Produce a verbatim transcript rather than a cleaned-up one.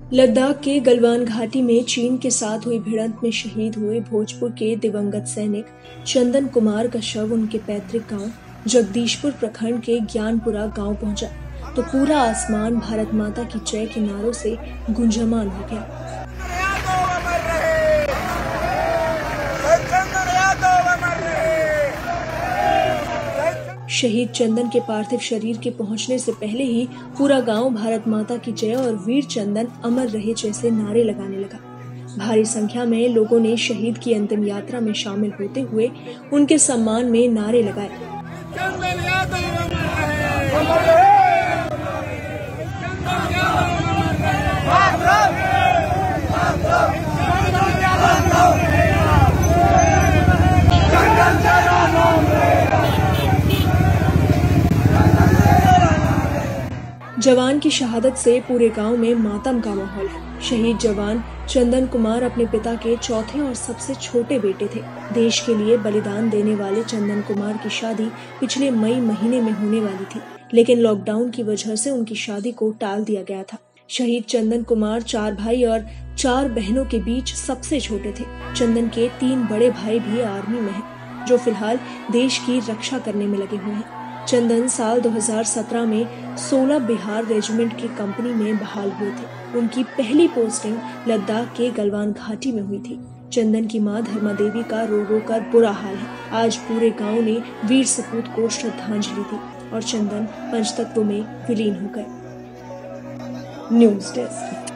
लद्दाख के गलवान घाटी में चीन के साथ हुई भिड़ंत में शहीद हुए भोजपुर के दिवंगत सैनिक चंदन कुमार का शव उनके पैतृक गांव जगदीशपुर प्रखंड के ज्ञानपुरा गांव पहुंचा तो पूरा आसमान भारत माता की जय के नारों से गुंजयमान हो गया। शहीद चंदन के पार्थिव शरीर के पहुंचने से पहले ही पूरा गांव भारत माता की जय और वीर चंदन अमर रहे जैसे नारे लगाने लगा। भारी संख्या में लोगों ने शहीद की अंतिम यात्रा में शामिल होते हुए उनके सम्मान में नारे लगाए। जवान की शहादत से पूरे गांव में मातम का माहौल है। शहीद जवान चंदन कुमार अपने पिता के चौथे और सबसे छोटे बेटे थे। देश के लिए बलिदान देने वाले चंदन कुमार की शादी पिछले मई महीने में होने वाली थी, लेकिन लॉकडाउन की वजह से उनकी शादी को टाल दिया गया था। शहीद चंदन कुमार चार भाई और चार बहनों के बीच सबसे छोटे थे। चंदन के तीन बड़े भाई भी आर्मी में हैं, जो फिलहाल देश की रक्षा करने में लगे हुए हैं। चंदन साल दो हज़ार सत्रह में सोलह बिहार रेजिमेंट की कंपनी में बहाल हुए थे। उनकी पहली पोस्टिंग लद्दाख के गलवान घाटी में हुई थी। चंदन की मां धर्मा देवी का रो रो कर बुरा हाल है। आज पूरे गांव ने वीर सपूत को श्रद्धांजलि दी और चंदन पंचतत्व में विलीन हो गए। News desk.